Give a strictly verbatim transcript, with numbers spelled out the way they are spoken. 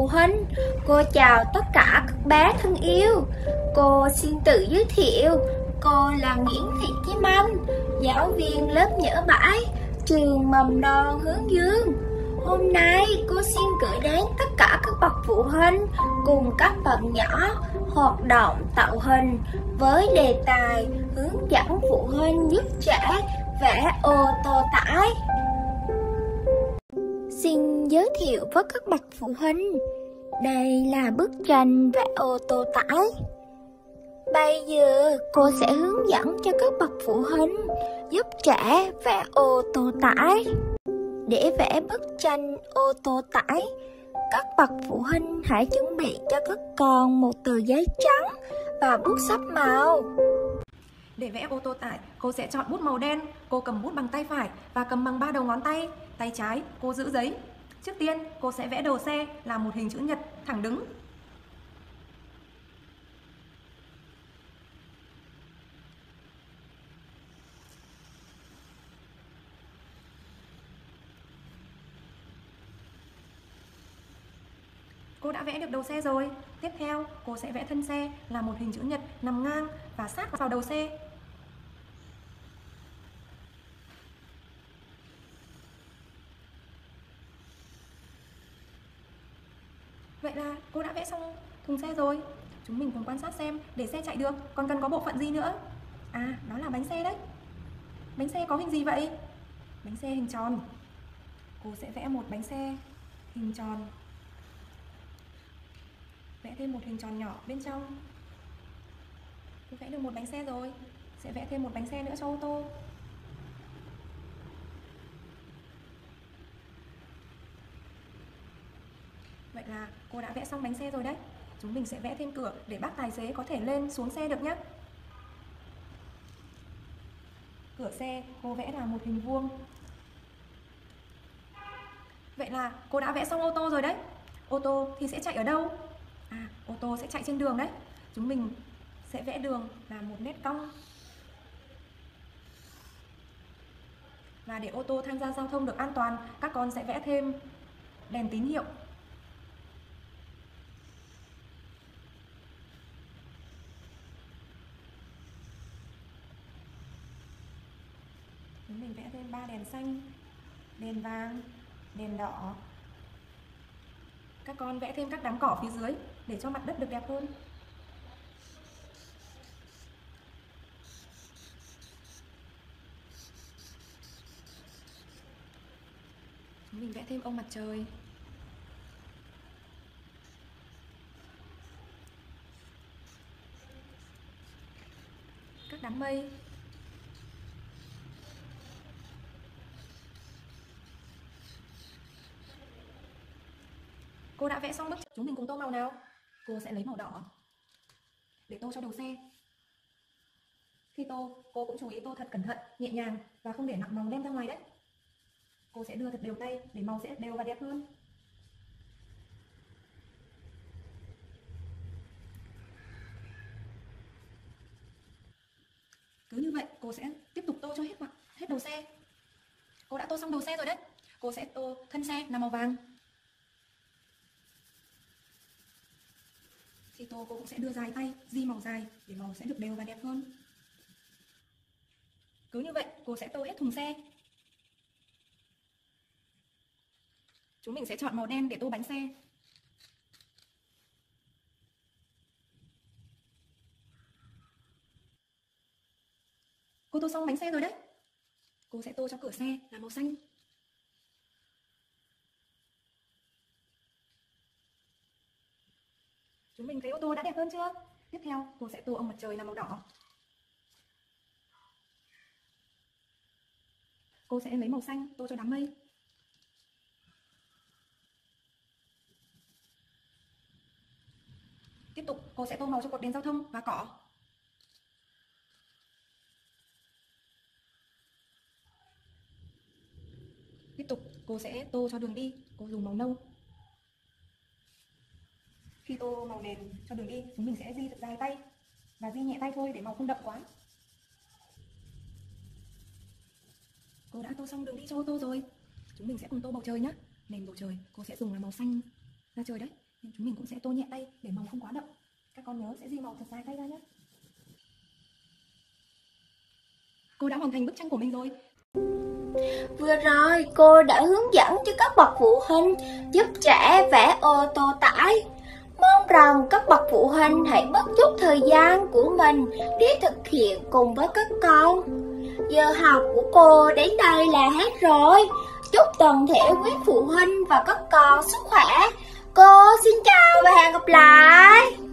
phụ huynh. Cô chào tất cả các bé thân yêu. Cô xin tự giới thiệu. Cô là Nguyễn Thị Kim Anh, giáo viên lớp Nhỡ Bãi, trường mầm non Hướng Dương. Hôm nay cô xin gửi đến tất cả các bậc phụ huynh cùng các bạn nhỏ hoạt động tạo hình với đề tài hướng dẫn phụ huynh giúp trẻ vẽ ô tô tải. Xin giới thiệu với các bậc phụ huynh, đây là bức tranh vẽ ô tô tải. Bây giờ cô sẽ hướng dẫn cho các bậc phụ huynh giúp trẻ vẽ ô tô tải. Để vẽ bức tranh ô tô tải, các bậc phụ huynh hãy chuẩn bị cho các con một tờ giấy trắng và bút sáp màu. Để vẽ ô tô tải, cô sẽ chọn bút màu đen. Cô cầm bút bằng tay phải và cầm bằng ba đầu ngón tay. Tay trái cô giữ giấy. Trước tiên cô sẽ vẽ đầu xe là một hình chữ nhật thẳng đứng. Cô đã vẽ được đầu xe rồi. Tiếp theo, cô sẽ vẽ thân xe là một hình chữ nhật nằm ngang và sát vào đầu xe. Vậy là cô đã vẽ xong thùng xe rồi. Chúng mình cùng quan sát xem để xe chạy được còn cần có bộ phận gì nữa. À, đó là bánh xe đấy. Bánh xe có hình gì vậy? Bánh xe hình tròn. Cô sẽ vẽ một bánh xe hình tròn. Vẽ thêm một hình tròn nhỏ bên trong. Cô vẽ được một bánh xe rồi. Sẽ vẽ thêm một bánh xe nữa cho ô tô. Vậy là cô đã vẽ xong bánh xe rồi đấy. Chúng mình sẽ vẽ thêm cửa để bác tài xế có thể lên xuống xe được nhé. Cửa xe cô vẽ là một hình vuông. Vậy là cô đã vẽ xong ô tô rồi đấy. Ô tô thì sẽ chạy ở đâu? À, ô tô sẽ chạy trên đường đấy. Chúng mình sẽ vẽ đường là một nét cong. Và để ô tô tham gia giao thông được an toàn, các con sẽ vẽ thêm đèn tín hiệu. Chúng mình vẽ thêm ba đèn xanh, đèn vàng, đèn đỏ. Các con vẽ thêm các đám cỏ phía dưới để cho mặt đất được đẹp hơn. Chúng mình vẽ thêm ông mặt trời. Các đám mây. Cô đã vẽ xong bức. Chúng mình cùng tô màu nào. Cô sẽ lấy màu đỏ để tô cho đầu xe. Khi tô, cô cũng chú ý tô thật cẩn thận, nhẹ nhàng và không để nặng màu đem ra ngoài đấy. Cô sẽ đưa thật đều tay để màu sẽ đều và đẹp hơn. Cứ như vậy, cô sẽ tiếp tục tô cho hết mặt, hết đầu xe. Cô đã tô xong đầu xe rồi đấy. Cô sẽ tô thân xe là màu vàng. Khi tô cô cũng sẽ đưa dài tay, di màu dài để màu sẽ được đều và đẹp hơn. Cứ như vậy, cô sẽ tô hết thùng xe. Chúng mình sẽ chọn màu đen để tô bánh xe. Cô tô xong bánh xe rồi đấy. Cô sẽ tô cho cửa xe là màu xanh. Chúng mình thấy ô tô đã đẹp hơn chưa? Tiếp theo, cô sẽ tô ông mặt trời là màu đỏ. Cô sẽ lấy màu xanh tô cho đám mây. Tiếp tục, cô sẽ tô màu cho cột đèn giao thông và cỏ. Tiếp tục, cô sẽ tô cho đường đi. Cô dùng màu nâu. Khi tô màu nền cho đường đi, chúng mình sẽ di thật dài tay và di nhẹ tay thôi để màu không đậm quá. Cô đã tô xong đường đi cho ô tô rồi. Chúng mình sẽ cùng tô bầu trời nhé. Nền bầu trời cô sẽ dùng là màu xanh da trời đấy. Nên chúng mình cũng sẽ tô nhẹ tay để màu không quá đậm. Các con nhớ sẽ di màu thật dài tay ra nhé. Cô đã hoàn thành bức tranh của mình rồi. Vừa rồi cô đã hướng dẫn cho các bậc phụ huynh giúp trẻ vẽ ô tô tải. Mong rằng các bậc phụ huynh hãy bớt chút thời gian của mình để thực hiện cùng với các con. Giờ học của cô đến đây là hết rồi. Chúc toàn thể quý phụ huynh và các con sức khỏe. Cô xin chào và hẹn gặp lại.